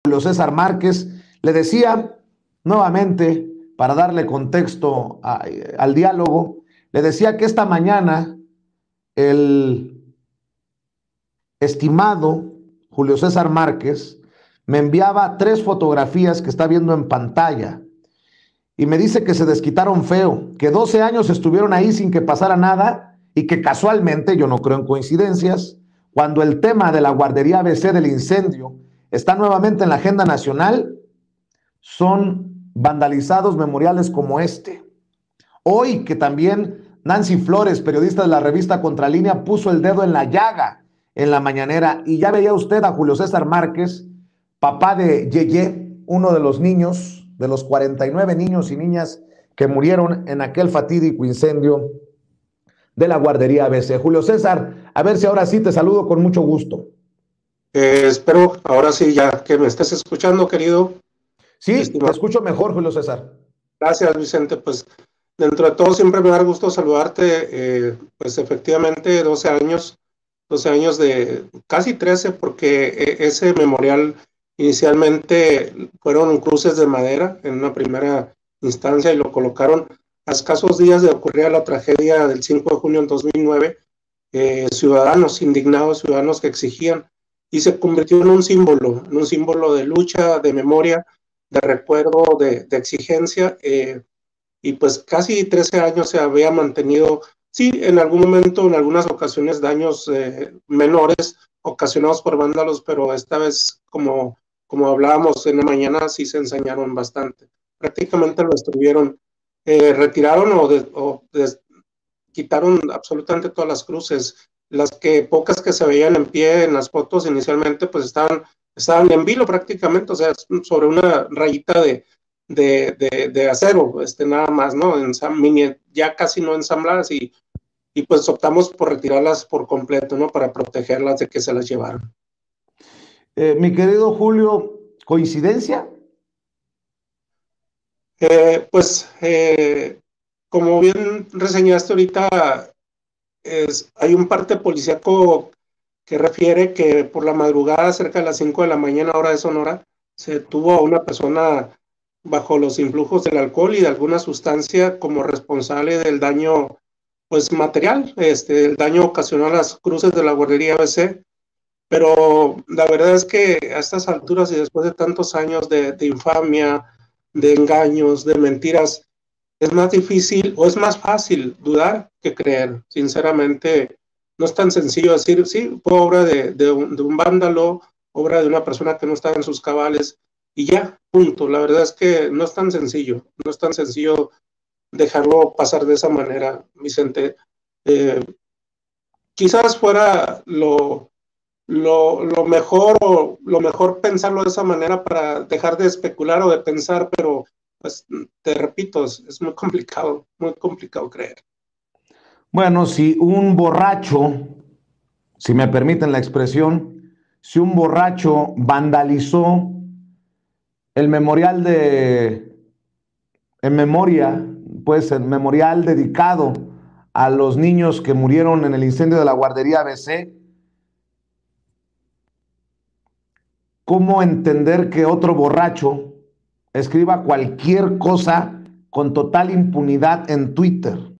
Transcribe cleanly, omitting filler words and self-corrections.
Julio César Márquez. Le decía nuevamente, para darle contexto al diálogo, le decía que esta mañana el estimado Julio César Márquez me enviaba 3 fotografías que está viendo en pantalla y me dice que se desquitaron feo, que 12 años estuvieron ahí sin que pasara nada y que casualmente, yo no creo en coincidencias, cuando el tema de la guardería ABC del incendio está nuevamente en la agenda nacional, son vandalizados memoriales como este. Hoy que también Nancy Flores, periodista de la revista Contralínea, puso el dedo en la llaga en la mañanera y ya veía usted a Julio César Márquez, papá de Yeye, uno de los niños, de los 49 niños y niñas que murieron en aquel fatídico incendio de la guardería ABC. Julio César, a ver si ahora sí te saludo con mucho gusto. Espero ahora sí ya que me estés escuchando, querido. Sí, estimado. te escucho mejor, Julio César. Gracias, Vicente. Pues dentro de todo siempre me da gusto saludarte. Pues efectivamente 12 años de casi 13, porque ese memorial inicialmente fueron cruces de madera en una primera instancia y lo colocaron a escasos días de ocurrir la tragedia del 5 de junio en 2009. Ciudadanos indignados, ciudadanos que exigían, y se convirtió en un símbolo de lucha, de memoria, de recuerdo, de exigencia, y pues casi 13 años se había mantenido, sí, en algún momento, en algunas ocasiones, daños menores ocasionados por vándalos, pero esta vez, como hablábamos en la mañana, sí se ensañaron bastante. Prácticamente lo estuvieron, retiraron quitaron absolutamente todas las cruces. Las pocas que se veían en pie en las fotos inicialmente, pues estaban en vilo prácticamente, o sea, sobre una rayita de acero, nada más, ¿no? Ya casi no ensambladas, y pues optamos por retirarlas por completo, ¿no? Para protegerlas de que se las llevaran. Mi querido Julio, ¿coincidencia? Como bien reseñaste ahorita, hay un parte policíaco que refiere que por la madrugada, cerca de las 5 de la mañana, hora de Sonora, se detuvo a una persona bajo los influjos del alcohol y de alguna sustancia como responsable del daño, pues, material, el daño ocasionado a las cruces de la guardería ABC. Pero la verdad es que a estas alturas y después de tantos años de infamia, de engaños, de mentiras, es más difícil o es más fácil dudar que creer. Sinceramente, no es tan sencillo decir, sí, fue obra de un vándalo, obra de una persona que no estaba en sus cabales, y ya, punto. La verdad es que no es tan sencillo, no es tan sencillo dejarlo pasar de esa manera, Vicente. Quizás fuera lo mejor, o lo mejor pensarlo de esa manera para dejar de especular o de pensar, pero pues te repito, es muy complicado creer. Bueno, si un borracho, si me permiten la expresión, si un borracho vandalizó el memorial en memoria, pues el memorial dedicado a los niños que murieron en el incendio de la guardería ABC, ¿cómo entender que otro borracho escriba cualquier cosa con total impunidad en Twitter?